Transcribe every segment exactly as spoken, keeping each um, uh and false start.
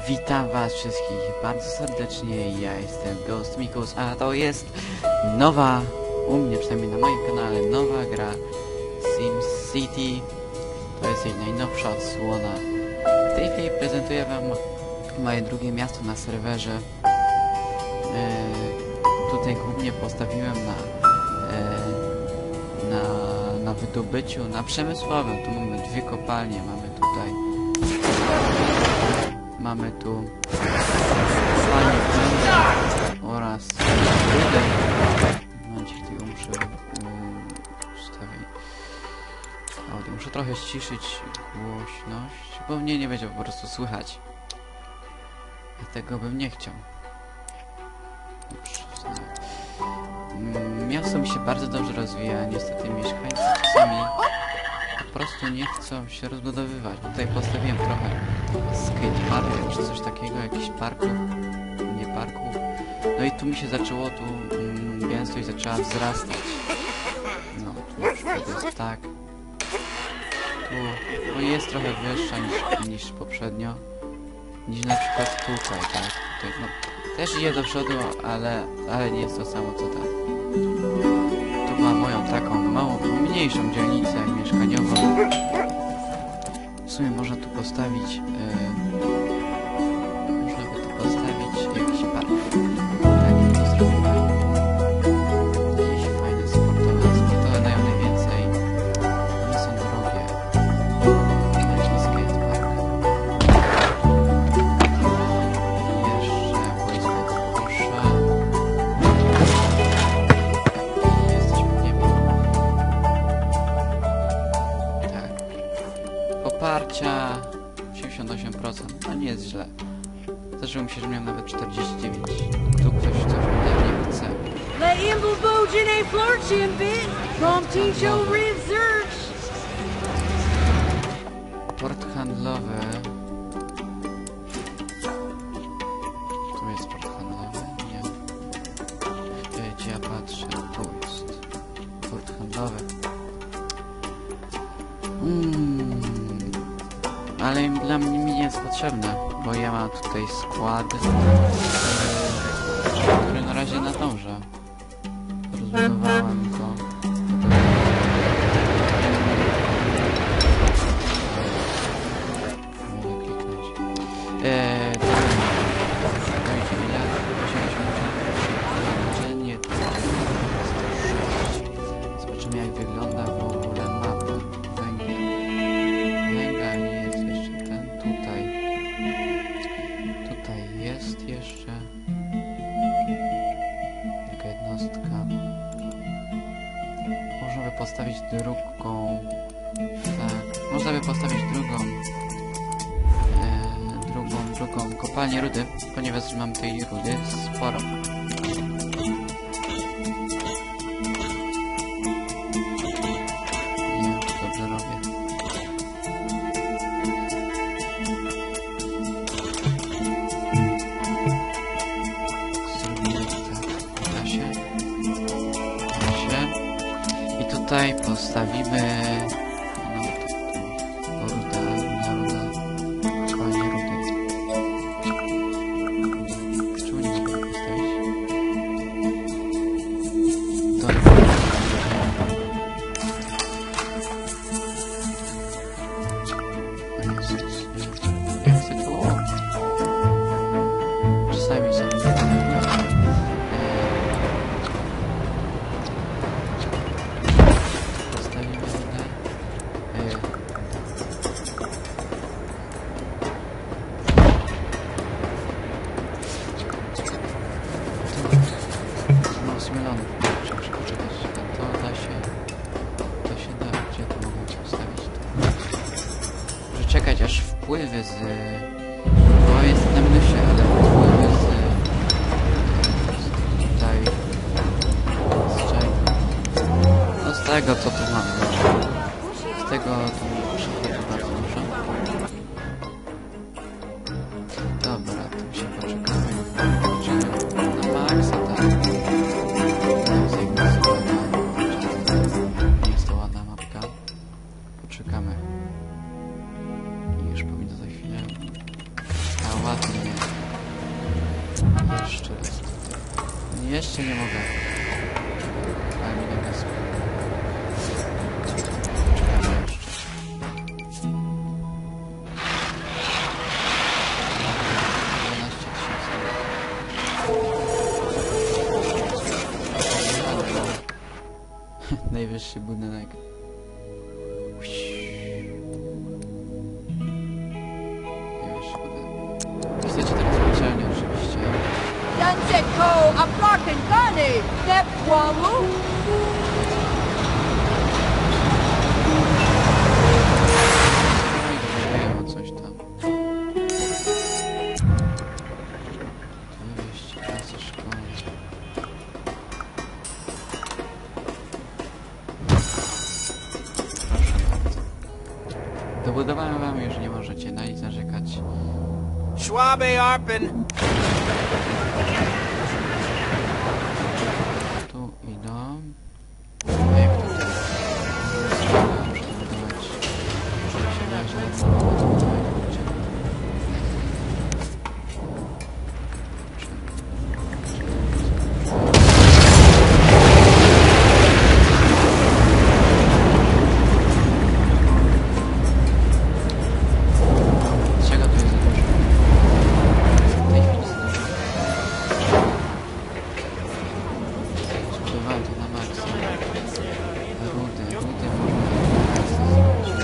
Witam was wszystkich bardzo serdecznie, ja jestem Ghost Mikus, a to jest nowa, u mnie przynajmniej na moim kanale, nowa gra SimCity. To jest jej najnowsza odsłona. W tej chwili prezentuję wam moje drugie miasto na serwerze. Eee, tutaj głównie postawiłem na, eee, na, na wydobyciu, na przemysłowym. Tu mamy dwie kopalnie, mamy tutaj Mamy tu kopalnię węgla oraz rudę. Momencie, tego muszę um, ustawić audio. Muszę trochę ściszyć głośność, bo mnie nie będzie po prostu słychać. A tego bym nie chciał. Mm, miasto mi się bardzo dobrze rozwija, niestety mieszkańcy czasami po prostu nie chcą się rozbudowywać. Tutaj postawiłem trochę skateparków czy coś takiego, jakichś parków, nie parków. No i tu mi się zaczęło, tu mm, gęstość zaczęła wzrastać. No, tu na przykład jest tak. Tu no jest trochę wyższa niż, niż poprzednio. Niż na przykład tutaj, tak. Tutaj, no, też idzie do przodu, ale, ale nie jest to samo co tam. Tu mam moją taką małą, mniejszą dzielnicę mieszkaniową. W sumie można tu postawić yy, można by tu postawić jakiś park. Tak, to zrobimy. Jakieś fajne sportowe. Sportowe dają najwięcej. One są drogie. Taki skatepark. I jeszcze boisko kosza. Poparcia osiemdziesiąt osiem procent, a nie jest źle. Zdarzyło mi się, że miałem nawet czterdzieści dziewięć. Tu ktoś coś ode mnie chce. Port handlowy. Tu jest port handlowy? Nie. Gdzie ja patrzę? Tu jest. Port handlowy. Hmm. Ale dla mnie nie jest potrzebne, bo ja mam tutaj skład, który na razie nadąża. Rozbudowałem go. Mogę kliknąć. Eee, dajcie mi lat osiemdziesiąt osiem. Zobaczymy, jak wygląda w ogóle mapa. Jest jeszcze jaka jednostka. Można by postawić drugą. Tak, można by postawić drugą e, drugą, drugą kopalnię rudy, ponieważ mam tej rudy sporo. Nie wiem, czy dobrze robię. Tutaj postawimy no, ruda, ruda, kopalnię rudy. Czemu nie mogę postawić? Dobra. Jest tu. Czasami są zmylony. Muszę poczekać. To da się... To się da. Gdzie to mogę postawić? Muszę czekać, aż wpływy z... Bo jest na minusie, ale wpływy z... z tutaj... Z czego? No z tego, co tu mamy. Z tego tu przychodzi bardzo dużo. Dobra, tu się poczekamy. Poczekamy na maksa, tak. Jest to ładna mapka. Poczekamy. I już powinno za chwilę. A ostatnie. Jeszcze raz tutaj. Jeszcze nie mogę. Ale mi tak jest. Czekamy jeszcze. dwanaście tysięcy. Najwyższy budynek. Chcecie teraz specjalnie oczywiście. Sunset Cove, a block and gunny. Step Wamu. No i dowiaduję o coś tam. dwieście klasy szkoły. Proszę bardzo. Dobudowałem wam, już nie możecie na nic narzekać. Schwabe Arpen. Tu idą. Jak tutaj? Muszę budować. Muszę się leżeć. Czego tu jest dużo? W tej chwili jest dużo. Zbudowałem to na maksa. Rudy, rudy można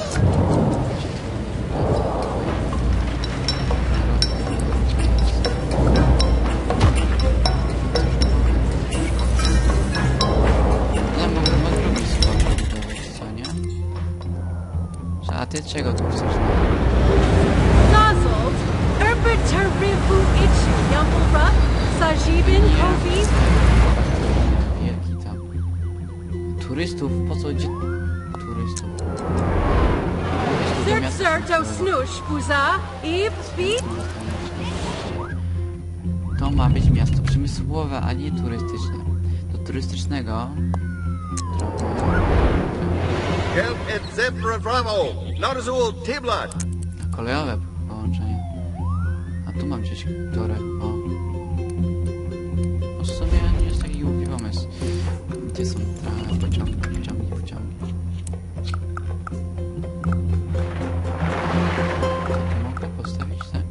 no mogę ma drugi skład budować, co nie? A ty czego tu chcesz? Nozzles. Erbiteribu itch. Yumpura. Sajibin Kofi. Wielki tam. Turystów? Po co gdzie? Turystów. Zert Zerto Snoosh. Buza. Eve. Feet. To ma być miasto przemysłowe, a nie turystyczne. Do turystycznego... Trochę... Help at Zebra Bravo, not as old Tiblat. Kolejowe połączenie. A tu mam gdzieś tory. O. No w sumie nie jest taki głupi pomysł. Gdzie są tra- pociągi, pociągi, pociągi? To mogę postawić, tak?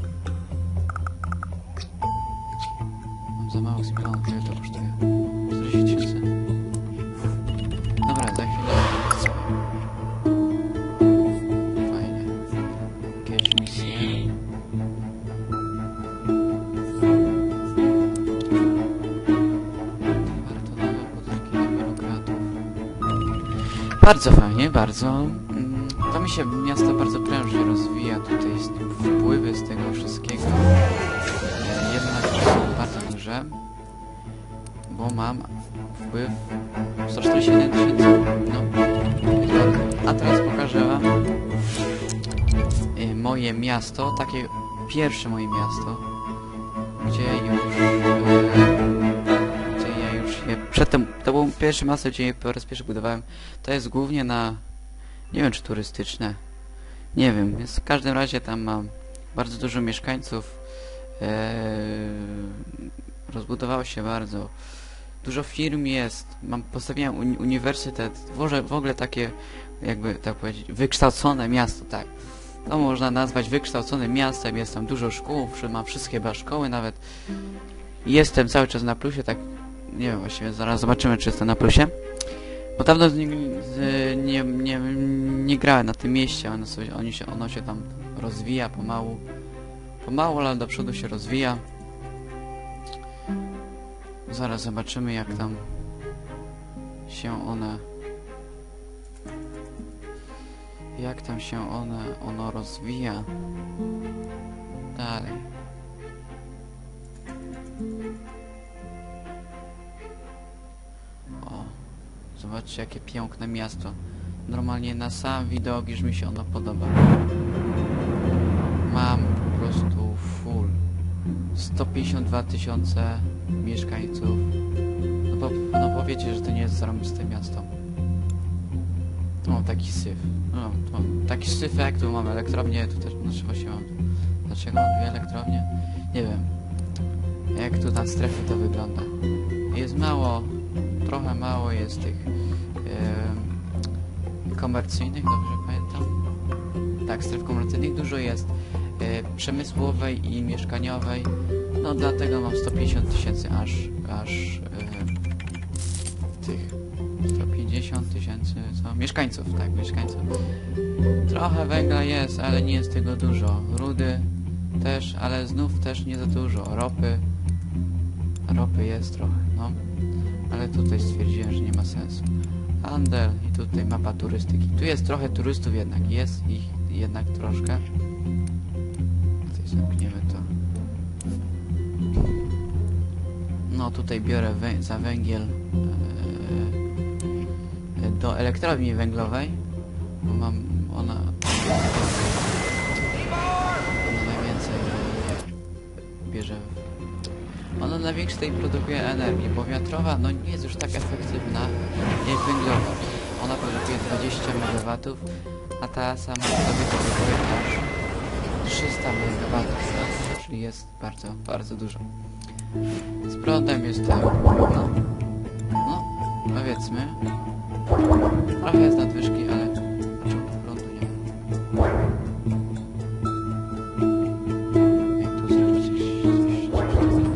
Mam za mało spilonów, ile to kosztuje? czterdzieści tysięcy. Dobra, za chwilę chcę. Fajnie. Jakieś misje. Warto nowe budynki dla biurokratów. Bardzo fajnie, bardzo. Mm, To mi się miasto bardzo prężnie rozwija. Tutaj jest wpływy z tego wszystkiego. E, Jednak są bardzo duże. Bo mam wpływ sto czterdzieści jeden tysięcy. No. A teraz pokażę wam y, moje miasto, takie pierwsze moje miasto, gdzie już y, gdzie ja już je przedtem, to było pierwsze miasto, gdzie je po raz pierwszy budowałem. To jest głównie na, nie wiem czy turystyczne, nie wiem, więc w każdym razie tam mam bardzo dużo mieszkańców, y, rozbudowało się bardzo. Dużo firm jest, mam, postawiłem uni uniwersytet, może w ogóle takie, jakby tak powiedzieć, wykształcone miasto, tak. To można nazwać wykształconym miastem, jest tam dużo szkół, mam wszystkie chyba szkoły nawet. Jestem cały czas na plusie, tak, nie wiem, właściwie zaraz zobaczymy, czy jestem na plusie. Bo dawno nie, nie, nie, nie grałem na tym mieście, ono, sobie, oni się, ono się tam rozwija pomału. Pomału, ale do przodu się rozwija. Zaraz zobaczymy, jak tam się one... Jak tam się one, ono rozwija dalej. O, zobaczcie, jakie piękne miasto. Normalnie na sam widok już mi się ono podoba. Mam po prostu full sto pięćdziesiąt dwa tysiące mieszkańców. No bo no powiecie, że to nie jest zarąbiste miasto. O, taki syf. No, to, taki syf jak tu mam elektrownię, tu też, znaczy właśnie mam Dlaczego mam dwie elektrownie? Nie wiem. Jak tu na strefie to wygląda. Jest mało, trochę mało jest tych e, komercyjnych, dobrze pamiętam? Tak, stref komercyjnych dużo jest. E, przemysłowej i mieszkaniowej. No dlatego mam sto pięćdziesiąt tysięcy aż, aż e, tych sto pięćdziesiąt tysięcy, co? Mieszkańców, tak, mieszkańców. Trochę węgla jest, ale nie jest tego dużo. Rudy też, ale znów też nie za dużo. Ropy. Ropy jest trochę, no. Ale tutaj stwierdziłem, że nie ma sensu. Handel i tutaj mapa turystyki. Tu jest trochę turystów jednak, jest ich jednak troszkę. Tutaj zamkniemy to. No tutaj biorę wę za węgiel yy, do elektrowni węglowej. Bo mam ona... Ona najwięcej bierze... Ona największej produkuje energii, bo wiatrowa no nie jest już tak efektywna jak węglowa. Ona produkuje dwadzieścia megawatów, a ta sama sobie produkuje aż trzysta megawatów, czyli jest bardzo, bardzo dużo. Z prądem jest to, no, no, powiedzmy, trochę jest nadwyżki, ale czemu prądu nie ma? Jak tu zrobić coś, coś, coś.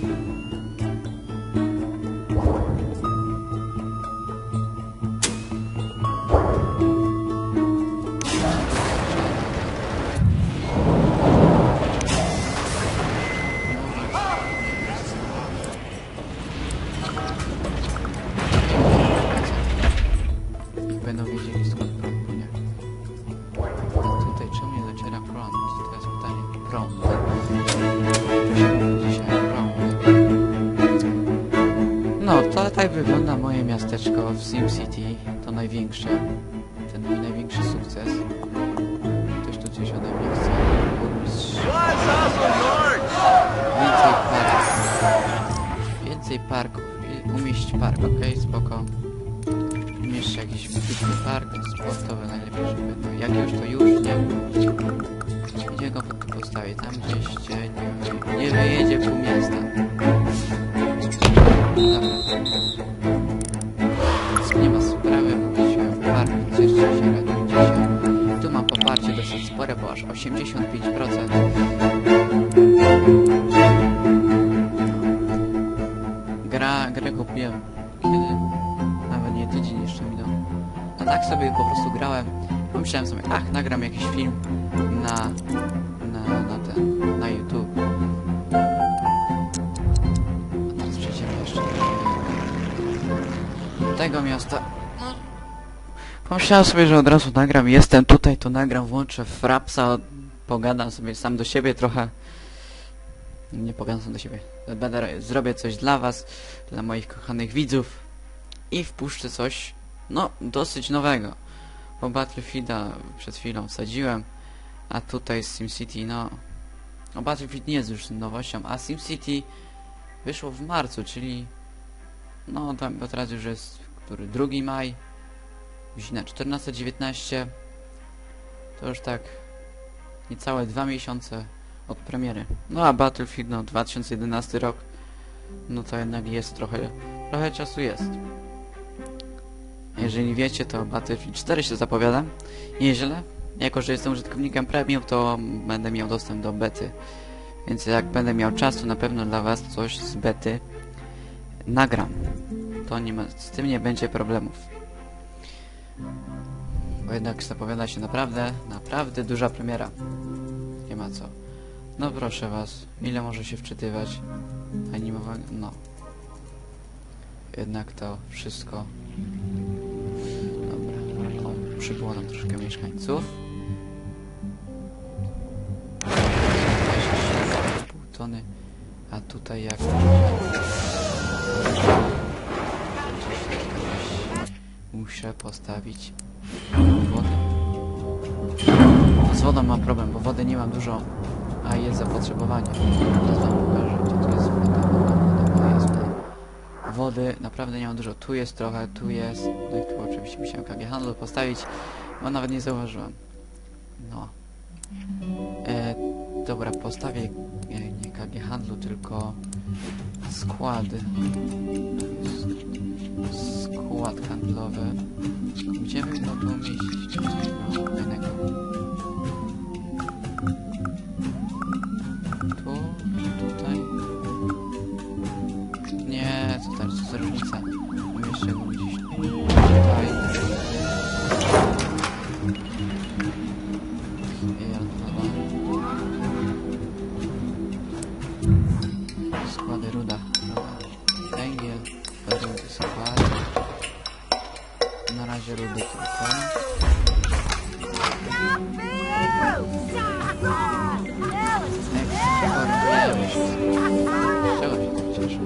Będą wiedzieli skąd prąd płynie. A tutaj czemu nie dociera prąd? To jest pytanie. Prąd. Dzisiaj prąd. No, to tak wygląda moje miasteczko w SimCity. To największe. Ten mój największy sukces. Ktoś tu coś ode mnie chce. Burmistrz. Więcej parków. Więcej parków. Umieść park, okej, spoko. Jeszcze jakiś wybitny park sportowy, najlepiej żeby to, jak już to już, nie? Gdzie go postawię? Tam gdzieś, gdzie nie, nie wyjedzie pół miasta. Dobra. Nie ma sprawy, mówiłem, park, cieszcie się, radujcie się. Tu mam poparcie dosyć spore, bo aż osiemdziesiąt pięć procent. Gra, grę kupiłem. Kiedy? Nawet nie tydzień jeszcze minął. No tak sobie po prostu grałem. Pomyślałem sobie, ach, nagram jakiś film na, na, na ten, na YouTube. A teraz przejdziemy jeszcze do tego miasta. No. Pomyślałem sobie, że od razu nagram. Jestem tutaj, to nagram, włączę Frapsa, pogadam sobie sam do siebie trochę. Nie pogadam sam do siebie. Będę, zrobię coś dla was, dla moich kochanych widzów. I wpuszczę coś, no, dosyć nowego. Bo Battlefielda przed chwilą wsadziłem, a tutaj z SimCity, no... No Battlefield nie jest już nowością, a SimCity wyszło w marcu, czyli... No, tam, bo teraz już jest, który, drugi maj, godzina czternasta dziewiętnaście. To już tak niecałe dwa miesiące od premiery. No a Battlefield, no, dwa tysiące jedenasty rok, no to jednak jest trochę, trochę czasu jest. Jeżeli wiecie, to Battlefield cztery się zapowiada. Nieźle. Jako że jestem użytkownikiem premium, to będę miał dostęp do bety. Więc jak będę miał czas, to na pewno dla was coś z bety nagram. To nie ma, z tym nie będzie problemów. Bo jednak zapowiada się naprawdę, naprawdę duża premiera. Nie ma co. No proszę was, ile może się wczytywać? Animowanie, no. Jednak to wszystko... Dobra, o, przybyło nam troszkę mieszkańców. Pół tony, a tutaj jak... Muszę postawić wodę. Z wodą mam problem, bo wody nie mam dużo, a jest zapotrzebowanie. Teraz wam pokażę, gdzie tu jest woda, woda, woda, jest woda. Wody naprawdę nie mam dużo. Tu jest trochę, tu jest. No i tu oczywiście musiałem K G handlu postawić, bo nawet nie zauważyłem. No. E, Dobra, postawię nie, nie K G handlu, tylko składy. Skład handlowy. Gdzie by no to umieścić? No, jednego. Tu, tutaj. Nie, co tam, co za różnica? Umieszczę go gdzieś tutaj. Składy ruda. Węgiel, rudy, składy. Na razie rudy tylko. Eksportujemy wszystko. Czego się tak cieszę?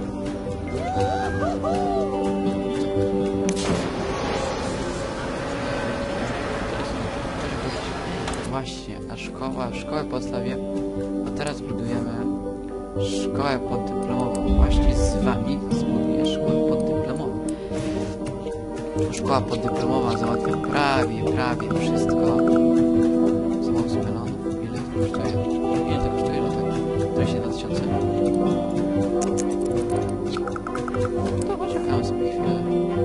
Właśnie, a szkoła, szkołę postawię, a teraz budujemy szkołę poddyplomową. Właśnie z wami zbuduję szkołę poddyplomową. Szkoła poddyplomowa załatwia prawie, prawie wszystko. Znowu z melonów. Ile to kosztuje? Ile to kosztuje, że tak? dwadzieścia dwa tysiące. To poczekamy sobie chwilę.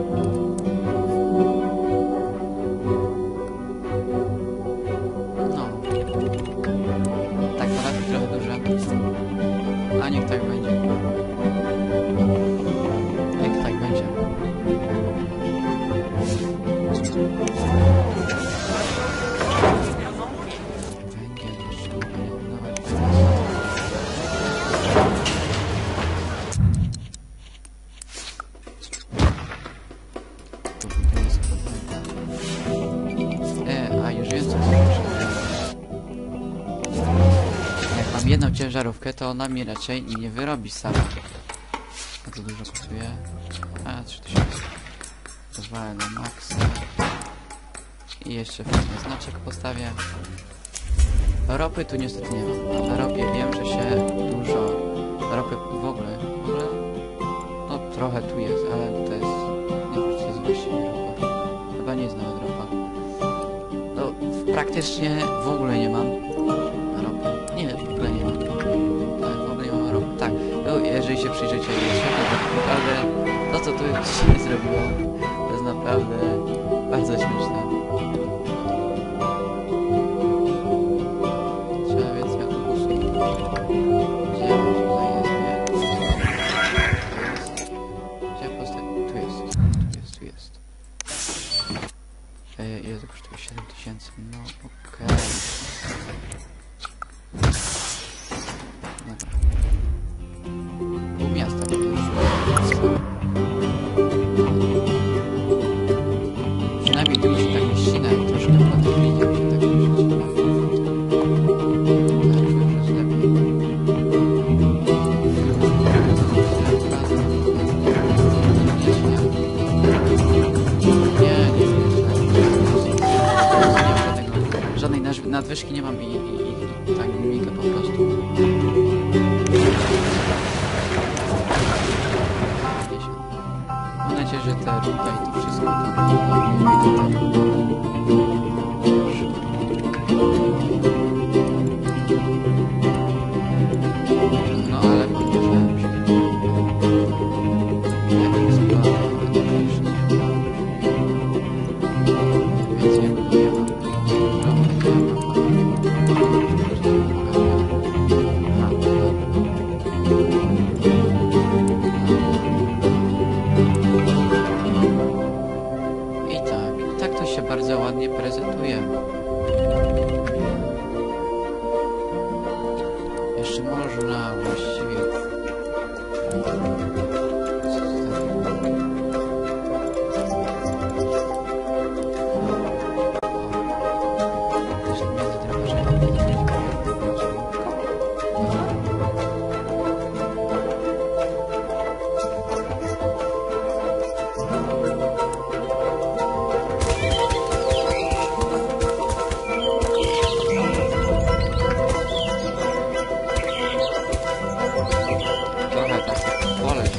No. Tak, parafii trochę duże. A niech tak będzie. Niech tak będzie. Węgiel jeszcze nie budować. Tu buduję sklepy. E, a już wiem co muszę. Jak mam jedną ciężarówkę, to ona mi raczej nie wyrobi sama. A to dużo kosztuje. A, trzy tysiące. Pozwolę na maksa. I jeszcze fajny znaczek postawię. Ropy tu niestety nie mam. Na ropie wiem, że się dużo... Ropy w ogóle... W ogóle... No trochę tu jest, ale to jest... Nie wiem, czy to jest właściwie ropa. Chyba nie jest nawet ropa. No, praktycznie w ogóle nie mam ropy. Nie, w ogóle nie mam. Tak, w ogóle nie mam ropy. Tak, no, jeżeli się przyjrzycie światu, to naprawdę to, co tu dzisiaj zrobiłem, to jest naprawdę bardzo śmieszne. Trzeba więc autobusu. Gdzie on tutaj jest? Nie. Gdzie postawić? Tu jest. Tu jest, tu jest. E, ile to kosztuje? siedem tysięcy. No okej. Okay. Dobra. Pół miasta. Przynajmniej tu jest tak ścina, jak troszkę podwili, jak się tak myśleć. Tak, już jest lepiej. Nie, nie jest lepiej. Żadnej nadwyżki nie mam i, i, i tak migę po prostu. Mam nadzieję, że te ruda i to wszystko tam no ale podnieżałem się. Jak jest więc nie budujemy. Bardzo ładnie prezentuje. Jeszcze można właściwie... Trochę takie pole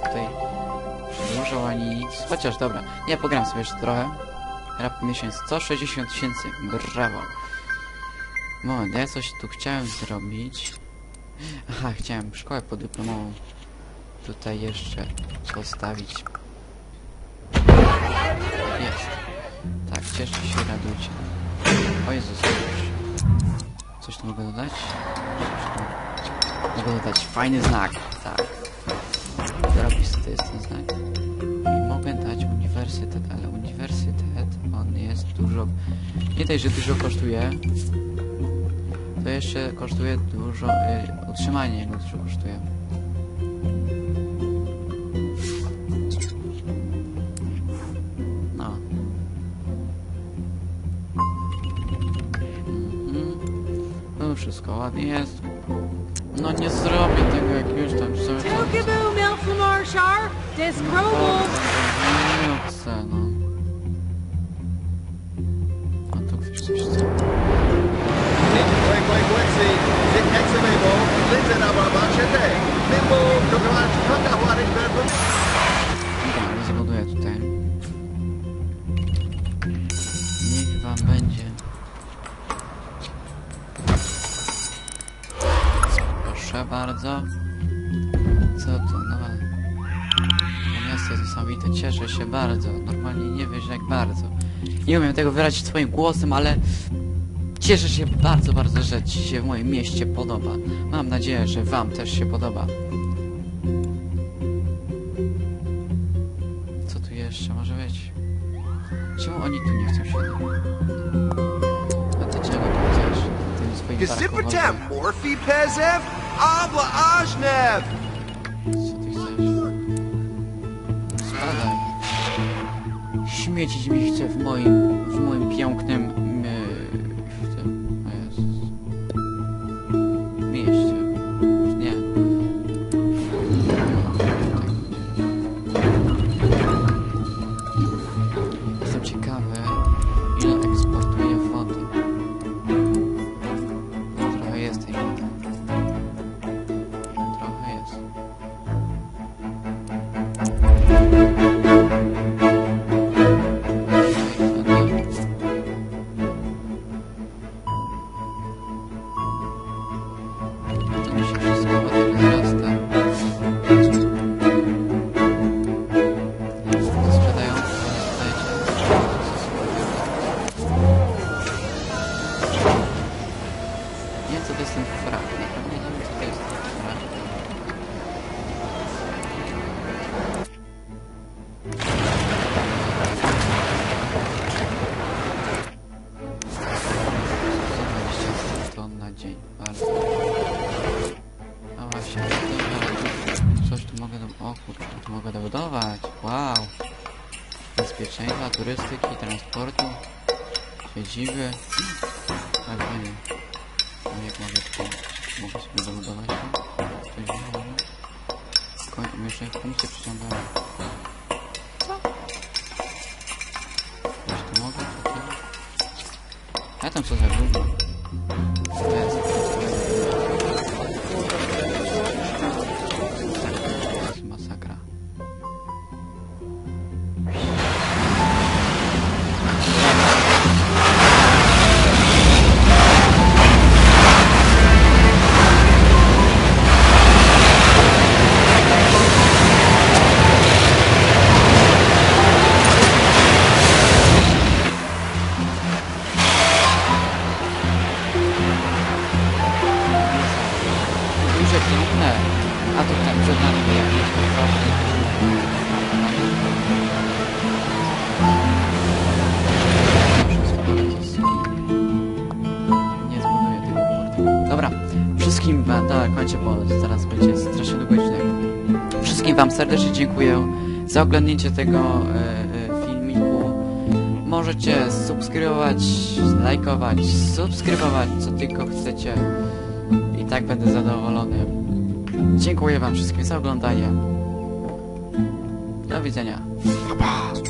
tutaj przedłużał ani nic. Chociaż dobra, nie, pogram sobie jeszcze trochę. Rap miesiąc sto sześćdziesiąt tysięcy, brawo. Moment, ja coś tu chciałem zrobić. Aha, chciałem szkołę podyplomową tutaj jeszcze postawić. Jest. Tak, cieszcie się, radujcie. O Jezus, coś tu mogę dodać? Coś tu mogę dodać. Fajny znak, tak. Zarobisty to jest ten znak. I mogę dać uniwersytet, ale uniwersytet, on jest dużo... Nie dość, że dużo kosztuje, to jeszcze kosztuje dużo... Y, utrzymanie jego dużo kosztuje. No. Mhm. No wszystko ładnie jest. No nie zrobię tego, jak już tam sobie... Tookaboo, Milflamarshar! Discrobal! Nie chcę, no. A tu ktoś coś chce. Dobra, rozbuduję tutaj. Niech wam będzie. Proszę bardzo. Co to? No. To miasto jest niesamowite. Cieszę się bardzo. Normalnie nie wiesz jak bardzo. Nie umiem tego wyrazić swoim głosem, ale cieszę się bardzo, bardzo, że ci się w moim mieście podoba. Mam nadzieję, że wam też się podoba. Co tu jeszcze może być? Czemu oni tu nie chcą się? A ty czego tu chcesz? Tym swoim Gesipitem, barakowotem. Morphe Pezev, Abla Ajnev. Co ty chcesz? Spadaj. Śmiecić mi chce w moim, w moim pięknym... Yy, w tym... O Jezus. Mieście. Nie. Jestem ciekawy, ile eksportuje wody. Trochę jest tej wody. Trochę jest. To mi się wszystko ładnie wzrasta. To sprzedają, to sprzedajcie. Nie wiem co to jest ten frak, naprawdę nie wiem co to jest ten frak. sto dwadzieścia ton na dzień, bardzo. A właśnie, dobra, coś tu mogę do... O kurczę, tu mogę dobudować, wow. Bezpieczeństwa, turystyki, transportu, siedziby. Tak, fajnie. No jak mogę tutaj, mogę sobie dobudować to? Coś wziąłem. Koń, jeszcze funkcję przyciągałem. Co? Coś tu mogę, co tu? A tam co za gówno. To jest. To jest masakra. Duże piękne, a tu tam przed nami jakieś okropne. Nie zbuduję tego portu. Dobra, wszystkim wam, tak, kończę, bo zaraz będzie strasznie długo odcinek. Wszystkim wam serdecznie dziękuję za oglądnięcie tego e, e, filmiku. Możecie subskrybować, lajkować, subskrybować, co tylko chcecie. I tak będę zadowolony. Dziękuję wam wszystkim za oglądanie. Do widzenia. Pa, pa.